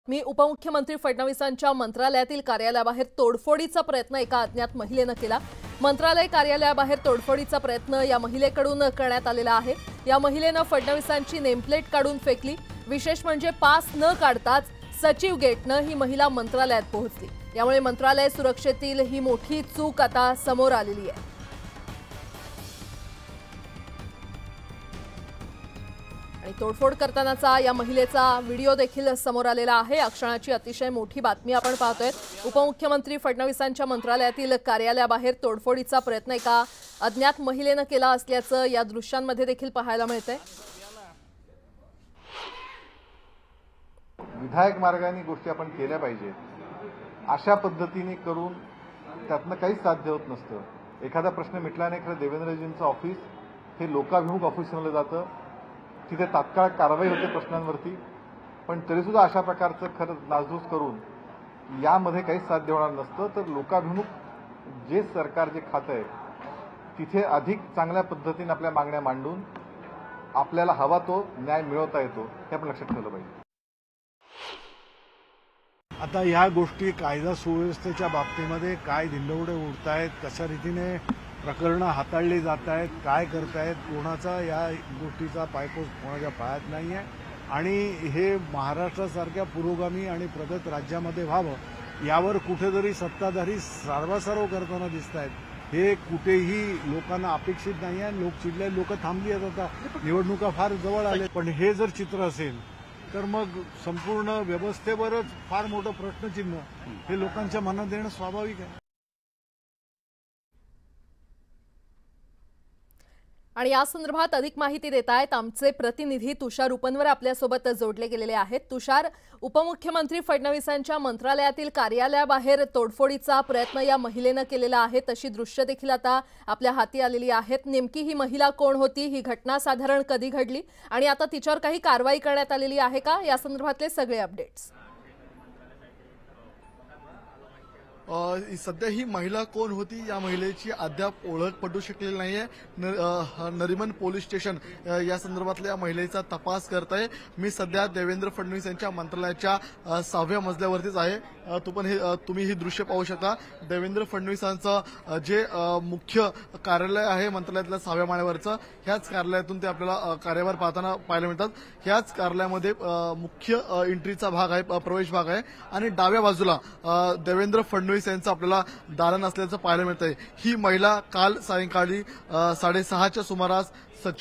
मी उपमुख्यमंत्री फडणवीसांच्या मंत्रालयातील कार्यालयाबाहेर तोडफोडीचा प्रयत्न एका अज्ञात महिलेने केला। मंत्रालय कार्यालयाबाहेर तोडफोडीचा प्रयत्न या महिलेकडून करण्यात आलेला आहे। या महिलेने फडणवीसांची नेमप्लेट काढून फेकली। विशेष म्हणजे पास न काढताच सचिव गेटने ही महिला मंत्रालयात पोहोचली। यामुळे मंत्रालय सुरक्षेतील ही मोठी चूक आता समोर आलेली आहे। आणि तोडफोड करतानाचा या महिलेचा व्हिडिओ देखील समोर आलेला आहे। या क्षणाची अतिशय मोठी बातमी आपण पाहतोय। उपमुख्यमंत्री फडणवीसांच्या मंत्रालयातील कार्यालयाबाहेर तोडफोडीचा प्रयत्न एका अज्ञात महिलेने केला असल्याचं या दृश्यांमध्ये देखील पाहायला मिळतंय। विधायक मार्गाने गोष्टी आपण केल्या पाहिजेत। अशा पद्धतीने करून त्यातनं काहीच साध्य होत नसतं। एखादा प्रश्न मिटला नाही, खरं देवेंद्रजींचं ऑफिस हे लोकाभिमुख ऑफिस बनलं जातं, तिथे तात्काळ कारवाई होते प्रश्नांवरती, पण तरीसुद्धा अशा प्रकारचं खरं नासधूस करून यामध्ये काहीच साध्य होणार नसतं। तर लोकाभिमुख जे सरकार जे खातं आहे तिथे अधिक चांगल्या पद्धतीने आपल्या मागण्या मांडून आपल्याला हवा तो न्याय मिळवता येतो हे आपण लक्षात ठेवलं पाहिजे। आता ह्या गोष्टी कायदा सुव्यवस्थेच्या बाबतीमध्ये काय धिंडवडे उडतायत, कशा रीतीने प्रकरणं हाताळली जात आहेत, काय करतायत, कोणाचा या गोष्टीचा पायपोस कोणाच्या पायात नाही आहे आणि हे महाराष्ट्रासारख्या पुरोगामी आणि प्रगत राज्यामध्ये व्हावं यावर कुठेतरी सत्ताधारी सारवासारव करताना दिसत आहेत। हे कुठेही लोकांना अपेक्षित नाही आहे। लोक चिडले, लोक थांबली आहेत, आता निवडणुका फार जवळ आले, पण हे जर चित्र असेल तर मग संपूर्ण व्यवस्थेवरच फार मोठं प्रश्नचिन्ह हे लोकांच्या मनात येणं स्वाभाविक आहे। आणि या संदर्भात अधिक माहिती देत आहेत आमचे प्रतिनिधी तुषार उपनवर आपल्यासोबत जोडले गेलेले आहेत। तुषार, उपमुख्यमंत्री फडणवीसांच्या मंत्रालयातील कार्यालयाबाहेर तोडफोडीचा प्रयत्न या महिलेने केलेला आहे, तशी दृश्य देखील आता आपल्या हाती आलेली आहेत। नेमकी ही महिला कोण होती, ही घटना साधारण कधी घडली आणि आता तिच्यावर काही कारवाई करण्यात आलेली आहे का, या संदर्भातले सगळे अपडेट्स? सध्या ही महिला कोण होती, या महिलेची अद्याप ओळख पटू शकलेली नाहीये। नरिमन पोलीस स्टेशन या संदर्भातल्या महिलेचा तपास करत आहे। मी सध्या देवेंद्र फडणवीस यांच्या मंत्रालयाच्या 6व्या मजल्यावरतीच आहे। तुम्ही ही दृश्य पाहू शकता। देवेंद्र फडणवीसांचं जे मुख्य कार्यालय आहे मंत्रालयातल्या 6व्या माळ्यावरचं, ह्याच कार्यालयातून ते आपल्याला कार्यभार पाहताना पाहायला मिळतात। ह्याच कार्यालयामध्ये मुख्य एंट्रीचा भाग आहे, प्रवेश भाग आहे आणि डाव्या बाजूला देवेंद्र फडणवीस यांचं आपल्याला दालन असल्याचं पाहायला मिळतंय। ही महिला काल सायंकाळी 6:30च्या सुमारास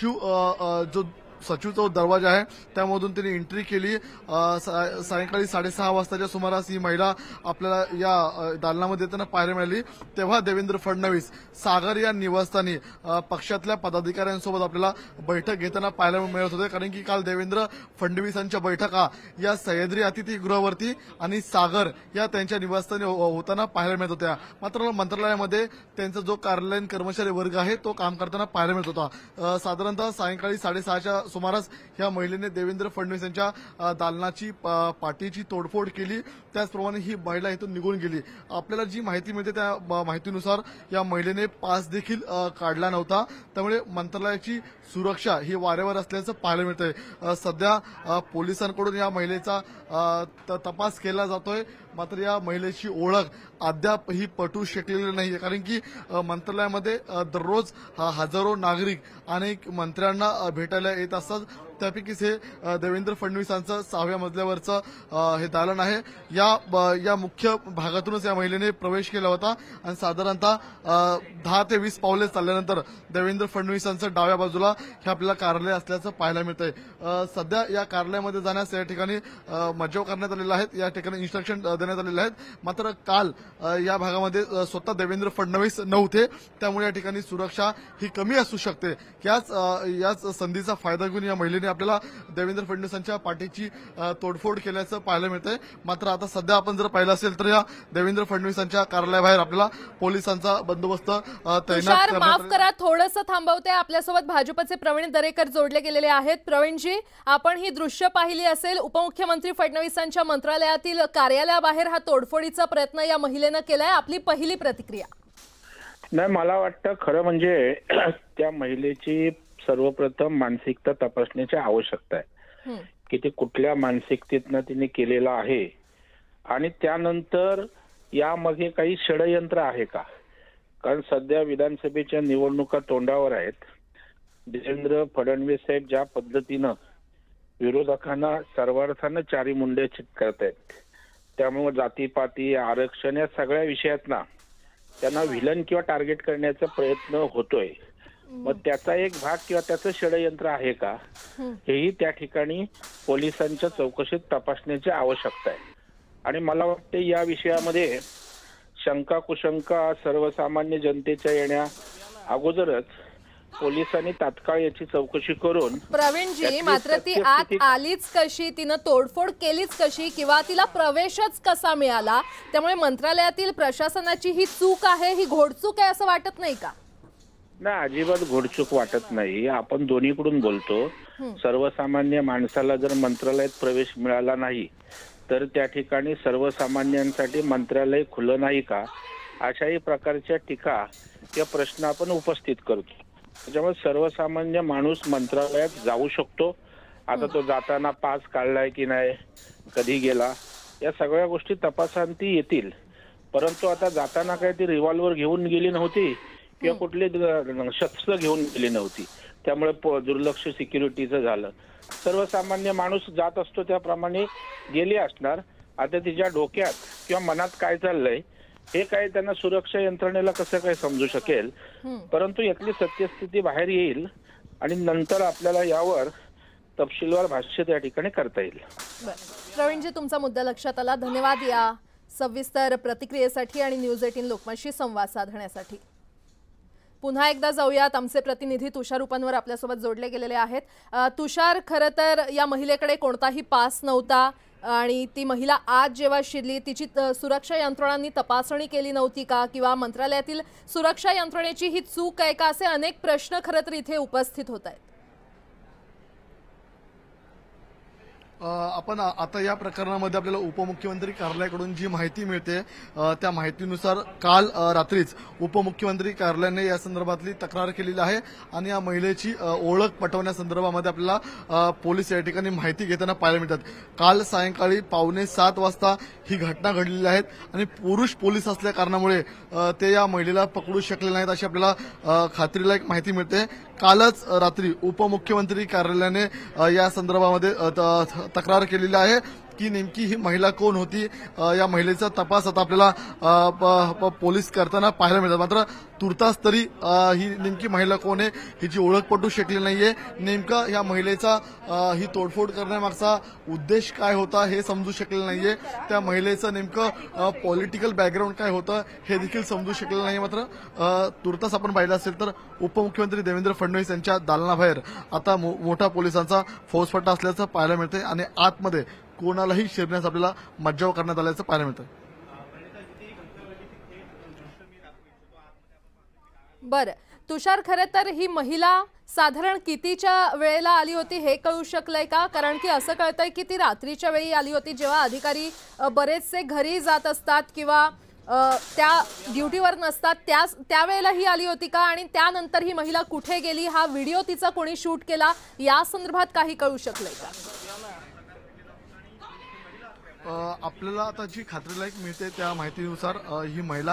सचिवचा जो दरवाजा आहे त्यामधून तिने एंट्री केली। सायंकाळी 6:30 वाजताच्या सुमारास ही महिला आपल्याला या दालनामध्ये येताना पाहायला मिळाली। तेव्हा देवेंद्र फडणवीस सागर या निवासस्थानी पक्षातल्या पदाधिकाऱ्यांसोबत आपल्याला बैठक घेताना पाहायला मिळत होते, कारण की काल देवेंद्र फडणवीसांच्या बैठका या सह्याद्री अतिथीगृहावरती आणि सागर या त्यांच्या निवासस्थानी होताना पाहायला मिळत होत्या। मात्र मंत्रालयामध्ये त्यांचा जो कार्यालयीन कर्मचारी वर्ग आहे तो काम करताना पाहायला मिळत होता। साधारणतः सायंकाळी 6:30च्या सुमारास या महिलेने देवेंद्र फडणवीस यांच्या दालनाची पाटीची तोडफोड केली। त्याचप्रमाणे ही महिला इथून निघून गेली। आपल्याला जी माहिती मिळते त्या माहितीनुसार या महिलेने पास देखील काढला नव्हता, त्यामुळे मंत्रालयाची सुरक्षा ही वाऱ्यावर असल्याचं पाहायला मिळतंय। सध्या पोलिसांकडून या महिलेचा तपास केला जातोय, मात्र या महिलेची ओळख अद्याप ही पटू शकलेली नाही, कारण की मंत्रालयामध्ये दररोज हजारो नागरिक अनेक मंत्र्यांना भेटायला येत असतात। त्यापैकीच हे देवेंद्र फडणवीसांचं 6व्या मजल्यावरचं हे दालन आहे। या मुख्य भागातूनच या महिलेने प्रवेश केला होता आणि साधारणतः 10 ते 20 पावले चालल्यानंतर देवेंद्र फडणवीसांचं डाव्या बाजूला हे आपल्याला कार्यालय असल्याचं पाहायला मिळतंय। सध्या या कार्यालयामध्ये जाण्यास या ठिकाणी मज्जाव करण्यात आलेला आहे, या ठिकाणी इन्स्ट्रक्शन देण्यात आलेले आहेत। मात्र काल या भागामध्ये स्वतः देवेंद्र फडणवीस नव्हते, त्यामुळे या ठिकाणी सुरक्षा ही कमी असू शकते। याच संधीचा फायदा घेऊन या महिलेने आपल्याला देवेंद्र फडणवीसांच्या पाठीची तोडफोड केल्याचं पाहायला मिळतंय। मात्र आता सध्या आपण जर पाहिलं असेल तर या देवेंद्र फडणवीसांच्या कार्यालयाबाहेर आपल्याला पोलिसांचा बंदोबस्त तैनात करण्यात। माफ करा, थोडंसं थांबवते। आपल्यासोबत भाजपचे प्रवीण दरेकर जोडले गेलेले आहेत। प्रवीणजी, आपण ही दृश्य पाहिली असेल, उपमुख्यमंत्री फडणवीसांच्या मंत्रालयातील कार्यालयाबाहेर हा तोडफोडीचा प्रयत्न या महिलेने केलाय। आपली पहिली प्रतिक्रिया? नाही, मला वाटतं खरं म्हणजे त्या महिलेची सर्वप्रथम मानसिकता तपासण्याची आवश्यकता आहे। की ते कुठल्या मानसिकतेतनं तिने केलेलं आहे आणि त्यानंतर यामागे काही षडयंत्र आहे का. कारण सध्या विधानसभेच्या निवडणुका तोंडावर आहेत. देवेंद्र फडणवीस साहेब ज्या पद्धतीनं विरोधकांना सर्वार्थानं चारी मुंडे करतायत, त्यामुळे जातीपाती आरक्षण या सगळ्या विषयातना त्यांना व्हिलन किंवा टार्गेट करण्याचा प्रयत्न होतोय. मग त्याचा एक भाग किंवा त्याचं षडयंत्र आहे का, हेही त्या ठिकाणी पोलिसांच्या चौकशीत तपासण्याची आवश्यकता आहे. आणि मला वाटते या विषयामध्ये शंका कुशंका सर्वसामान्य जनतेच्या येण्या अगोदरच पोलिसांनी तात्काळ याची चौकशी करून. प्रवीणजी, मात्र ती आत आलीच कशी, तिनं तोडफोड केलीच कशी किंवा तिला प्रवेशच कसा मिळाला, त्यामुळे मंत्रालयातील प्रशासनाची ही चूक आहे, ही घोडचूक आहे असं वाटत नाही का? नाही, अजिबात घोडचूक वाटत नाही. आपण दोन्हीकडून बोलतो. सर्वसामान्य माणसाला जर मंत्रालयात प्रवेश मिळाला नाही तर त्या ठिकाणी सर्वसामान्यांसाठी मंत्रालय खुलं नाही का, अशाही प्रकारच्या टीका किंवा प्रश्न आपण उपस्थित करतो. त्याच्यामुळे सर्वसामान्य माणूस मंत्रालयात जाऊ शकतो. आता तो जाताना पास काढलाय की नाही, कधी गेला, या सगळ्या गोष्टी तपासांती येतील. परंतु आता जाताना काय ती रिव्हॉल्वर घेऊन गेली नव्हती किंवा कुठली शस्त्र घेऊन गेली नव्हती, त्यामुळे दुर्लक्ष सिक्युरिटीचं झालं. सर्वसामान्य माणूस जात असतो त्याप्रमाणे गेली असणार. आता तिच्या डोक्यात किंवा मनात काय चाललंय हे काय त्यांना सुरक्षा यंत्रणेला कसं काय समजू शकेल. परंतु यातली सत्यस्थिती बाहेर येईल आणि नंतर आपल्याला यावर तपशीलवार भाष्य त्या ठिकाणी करता येईल. प्रवीणजी, तुमचा मुद्दा लक्षात आला. धन्यवाद या सविस्तर प्रतिक्रियेसाठी आणि न्यूज 18 लोकमतशी संवाद साधण्यासाठी. पुन्हा एकदा जाऊयात, आमचे प्रतिनिधी तुषार उपनवर आपल्यासोबत जोडले गेलेले आहेत. तुषार, खरं तर या महिलेकडे कोणताही पास नव्हता आणि ती महिला आज जेव्हा शिरली तिची सुरक्षा यंत्रणांनी तपासणी केली नव्हती का, किंवा मंत्रालयातील सुरक्षा यंत्रणेची ही चूक आहे का, असे अनेक प्रश्न खरं तर इथे उपस्थित होत आहेत. आपण आता या प्रकरणामध्ये आपल्याला उपमुख्यमंत्री कार्यालयाकडून जी माहिती मिळते त्या माहितीनुसार काल रात्रीच उपमुख्यमंत्री कार्यालयाने या संदर्भातली तक्रार केलेली आहे आणि या महिलेची ओळख पटवण्यासंदर्भामध्ये आपल्याला पोलीस या ठिकाणी माहिती घेताना पाहायला मिळतात. काल सायंकाळी 6:45 वाजता ही घटना घडलेली आहे आणि पुरुष पोलीस असल्या कारणामुळे ते या महिलेला पकडू शकले नाहीत अशी आपल्याला खात्रीलायक माहिती मिळते. कालच रात्री उपमुख्यमंत्री कार्यालयाने या संदर्भामध्ये तक्रार केलेली आहे की नेमकी ही महिला कोण होती. या महिलेचा तपास आता आपल्याला पोलीस करताना पाहायला मिळतात. मात्र तुर्तास तरी ही नेमकी महिला कोण आहे हिची ओळख पटू शकली नाहीये. नेमका या महिलेचा ही तोडफोड करण्यामागचा उद्देश काय होता हे समजू शकलेलं नाहीये. त्या महिलेचं नेमकं पॉलिटिकल बॅकग्राऊंड काय होतं हे देखील समजू शकलेलं नाही. मात्र तुर्तास आपण पाहिलं असेल तर उपमुख्यमंत्री देवेंद्र फडणवीस यांच्या दालनाबाहेर आता मोठा पोलिसांचा फौजफाटा असल्याचं पाहायला मिळतंय आणि आतमध्ये कोणालाही शिरण्यास आपल्याला मज्जाव करण्यात आल्याचं पाहायला मिळतं. बरं तुषार, खरं तर ही महिला साधारण कितीच्या वेळेला आली होती हे कळू शकलंय का? कारण की असं कळतंय की ती रात्रीच्या वेळी आली होती, जेव्हा अधिकारी बरेचसे घरी जात असतात किंवा त्या ड्युटीवर नसतात त्यावेळेला ही आली होती का? आणि त्यानंतर ही महिला कुठे गेली, हा व्हिडिओ तिचा कोणी शूट केला, या संदर्भात काही कळू शकलंय का? आपल्याला आता जी खात्रीलायक मिळते त्या माहितीनुसार ही महिला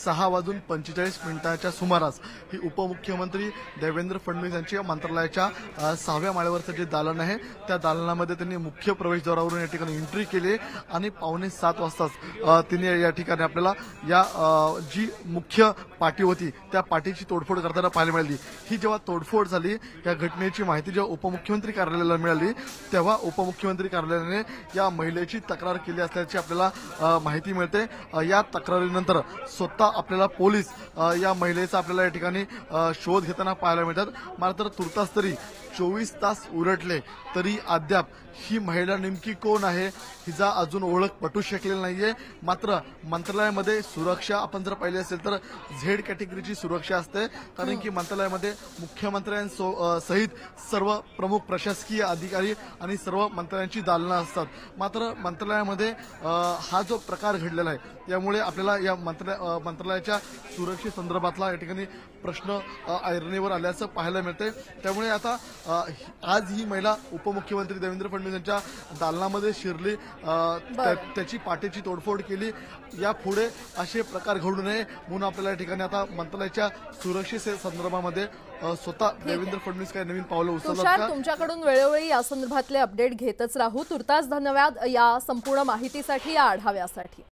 6:45 सुमारास ही उपमुख्यमंत्री देवेंद्र फडणवीस यांच्या मंत्रालयाच्या 6व्या माळ्यावरचं जे दालन आहे त्या दालनामध्ये त्यांनी मुख्य प्रवेशद्वारावरून या ठिकाणी एंट्री केली आणि 6:45 वाजताच तिने या ठिकाणी आपल्याला या जी मुख्य पाटी होती त्या पाटीची तोडफोड करताना पाहायला मिळाली. ही जेव्हा तोडफोड झाली या घटनेची माहिती जेव्हा उपमुख्यमंत्री कार्यालयाला मिळाली तेव्हा उपमुख्यमंत्री कार्यालयाने या महिलेची तक्रार केली असल्याची आपल्याला माहिती मिळते. या तक्रारीनंतर स्वतः आपल्याला पोलीस या महिलेचा आपल्याला या ठिकाणी शोध घेताना पाहायला मिळतात. मात्र तुर्तास तरी 24 तास उलटले तरी अद्याप ही महिला नेमकी कोण आहे हिचा अजून ओळख पटू शकलेली नाहीये. मात्र मंत्रालयामध्ये सुरक्षा आपण जर पाहिली असेल तर झेड कॅटेगरीची सुरक्षा असते, कारण की मंत्रालयामध्ये मुख्यमंत्र्यांसहित सर्व प्रमुख प्रशासकीय अधिकारी आणि सर्व मंत्र्यांची दालनं असतात. मात्र मंत्रालयामध्ये हा जो प्रकार घडलेला आहे त्यामुळे आपल्याला या मंत्रालयाच्या सुरक्षेसंदर्भातला या ठिकाणी प्रश्न ऐरणीवर आल्याचं पाहायला मिळते. त्यामुळे आता आज ही महिला उपमुख्यमंत्री देवेंद्र फडणवीस यांच्या दालनामध्ये शिरली, त्याची पाठीची तोडफोड केली. यापुढे असे प्रकार घडू नये म्हणून आपल्याला या ठिकाणी आता मंत्रालयाच्या सुरक्षेसंदर्भामध्ये स्वतः देवेंद्र फडणवीस काही नवीन पावलं उचलतात का? तुमच्याकडून वेळोवेळी या संदर्भातले अपडेट घेतच राहू. तुर्तास धन्यवाद या संपूर्ण माहितीसाठी, या आढाव्यासाठी.